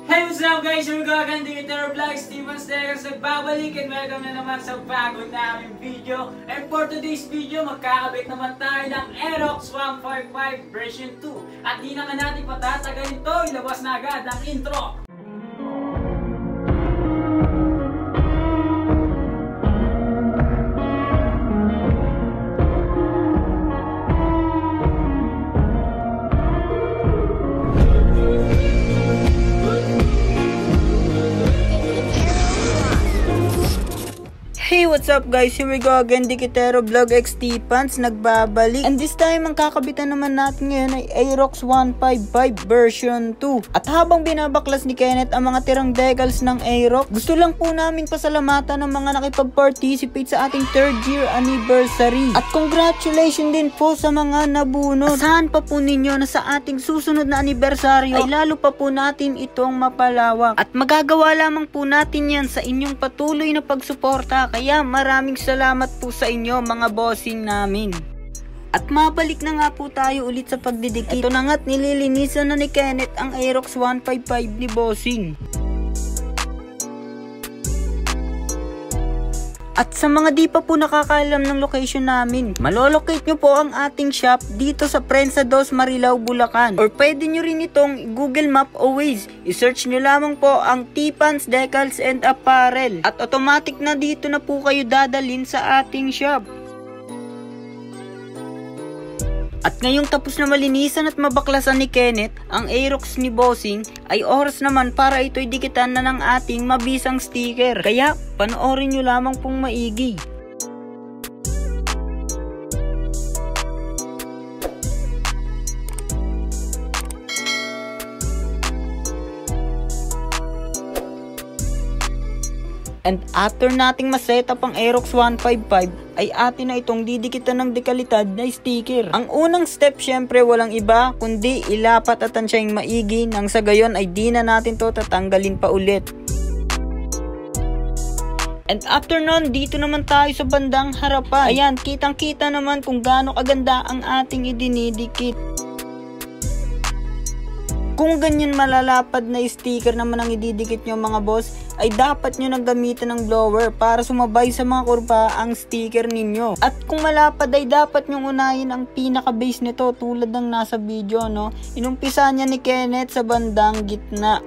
Hey, what's up guys? We're going to Tpants, Tpants, Decals, nagbabalik and welcome na naman sa bago naming video. And for today's video, magkakabit naman tayo ng AEROX 155 version 2. At di naman natin patatagalin to, ilabas na agad ang intro. Hey, what's up guys? Here we go again, Dikitero Vlog X Tpants nagbabalik. And this time, ang kakabitan naman natin ngayon ay AEROX 155 version 2. At habang binabaklas ni Kenneth ang mga tirang decals ng AEROX, gusto lang po namin pasalamatan ng mga nakipag-participate sa ating 3rd year anniversary. At congratulations din po sa mga nabunod. Asahan pa po ninyo na sa ating susunod na anibersaryo ay lalo pa po natin itong mapalawak. At magagawa lamang po natin yan sa inyong patuloy na pagsuporta. Kaya maraming salamat po sa inyo mga bossing namin. At mabalik na nga po tayo ulit sa pagdidikit. Ito na nga't nililinisan na ni Kenneth ang AEROX 155 ni bossing. At sa mga di pa po nakakaalam ng location namin, malolocate nyo po ang ating shop dito sa Prensa 2, Marilao, Bulacan. Or pwede nyo rin itong Google Map o Waze. I-search nyo lamang po ang Tpants, Decals, and Apparel. At automatic na dito na po kayo dadalhin sa ating shop. At ngayong tapos na malinisan at mabaklasan ni Kenneth ang AEROX ni bossing, ay oras naman para ito'y dikitan na ng ating mabisang sticker. Kaya panoorin nyo lamang pong maigi. And after nating ma-setup ang AEROX 155, ay atin na itong didikitan ng dekalitad na sticker. Ang unang step syempre walang iba kundi ilapat at tansyaing maigi nang sa gayon ay di na natin to tatanggalin pa ulit. And after nun, dito naman tayo sa bandang harapan. Ayan, kitang-kita naman kung gaano kaganda ang ating idinidikit. Kung ganyan malalapad na sticker naman ang ididikit nyo mga boss, ay dapat nyo nang gamitan ng blower para sumabay sa mga kurba ang sticker ninyo. At kung malapad ay dapat nyo unahin ang pinaka-base nito tulad ng nasa video, no? Inumpisa niya ni Kenneth sa bandang gitna.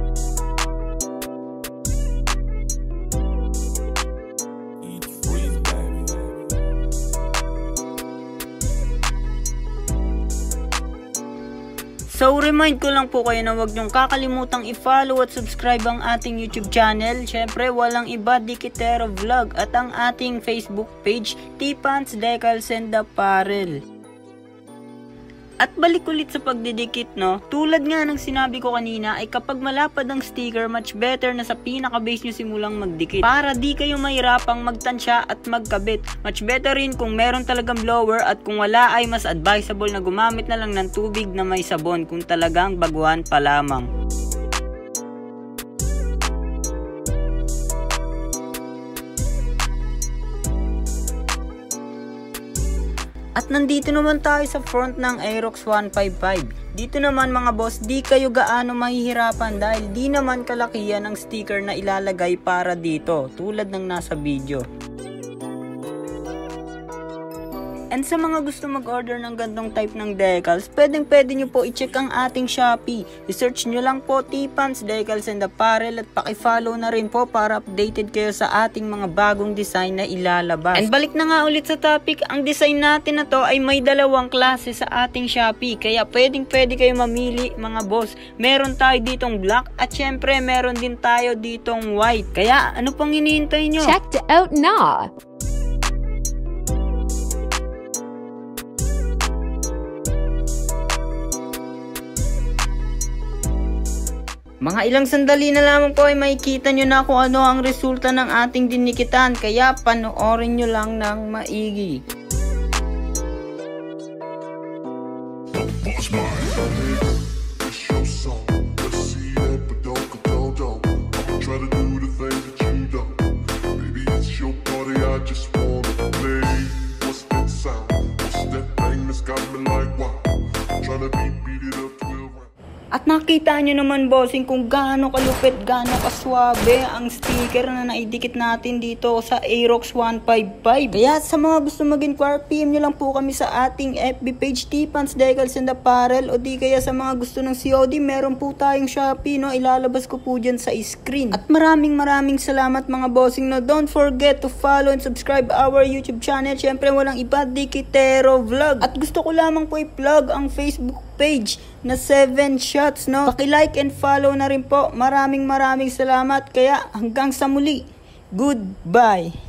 So remind ko lang po kayo na huwag niyong kakalimutang i-follow at subscribe ang ating YouTube channel. Syempre walang iba, Dikitero Vlog, at ang ating Facebook page, Tpants, Decals, and Apparel. At balik ulit sa pagdidikit, no? Tulad nga ng sinabi ko kanina ay kapag malapad ang sticker, much better na sa pinaka-base nyo simulang magdikit. Para di kayo mahirapang magtansya at magkabit. Much better rin kung meron talagang blower, at kung wala ay mas advisable na gumamit na lang ng tubig na may sabon kung talagang baguhan pa lamang. At nandito naman tayo sa front ng AEROX 155. Dito naman mga boss, di kayo gaano mahihirapan dahil di naman kalakihan ang sticker na ilalagay para dito, tulad ng nasa video. And sa mga gusto mag-order ng gantong type ng decals, pwede nyo po i-check ang ating Shopee. I-search nyo lang po Tpants, Decals, and Apparel at paki-follow na rin po para updated kayo sa ating mga bagong design na ilalabas. And balik na nga ulit sa topic, ang design natin na to ay may dalawang klase sa ating Shopee. Kaya pwede kayo mamili mga boss. Meron tayo ditong black at syempre meron din tayo ditong white. Kaya ano pang hinihintay nyo? Check it out now! Mga ilang sandali na lamang po ay makikita nyo na kung ano ang resulta ng ating dinikitan, kaya panoorin nyo lang ng maigi. At nakita Makikita nyo naman bossing kung gaano kalupit, gaano kaswabe ang sticker na naidikit natin dito sa AEROX 155. Kaya sa mga gusto mag-inquire, PM nyo lang po kami sa ating FB page Tpants, Decals and Apparel, o di kaya sa mga gusto ng COD, meron po tayong Shopee, no? Ilalabas ko po dyan sa screen. At maraming salamat mga bossing, no? Don't forget to follow and subscribe our YouTube channel. Syempre walang iba, Dikitero Vlog. At gusto ko lamang po i-plug ang Facebook page na 7 shots, no? Paki-like and follow na rin po. Maraming salamat. Kaya hanggang sa muli. Goodbye.